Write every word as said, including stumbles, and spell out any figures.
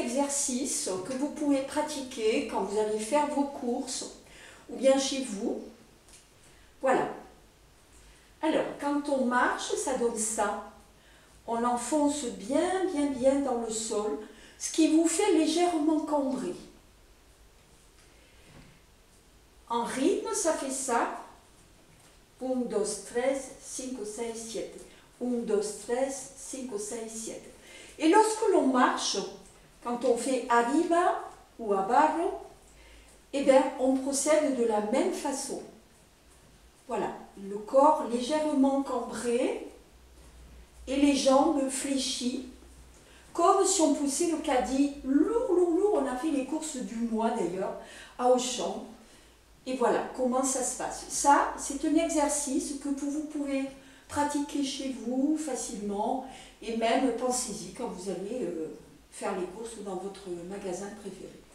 exercice que vous pouvez pratiquer quand vous allez faire vos courses ou bien chez vous. Voilà. Alors, quand on marche, ça donne ça. On enfonce bien, bien, bien dans le sol, ce qui vous fait légèrement cambrer. En rythme, ça fait ça. un, deux, trois, cinq, six, sept. un, deux, trois, cinq, six, sept. Et lorsque l'on marche, quand on fait arriba ou abajo, eh bien, on procède de la même façon. Voilà, le corps légèrement cambré et les jambes fléchies, comme si on poussait le caddie lourd, lourd, lourd. On a fait les courses du mois d'ailleurs, à Auchan. Et voilà comment ça se passe. Ça, c'est un exercice que vous pouvez pratiquer chez vous facilement. Et même, pensez-y quand vous allez euh, faire les courses dans votre magasin préféré.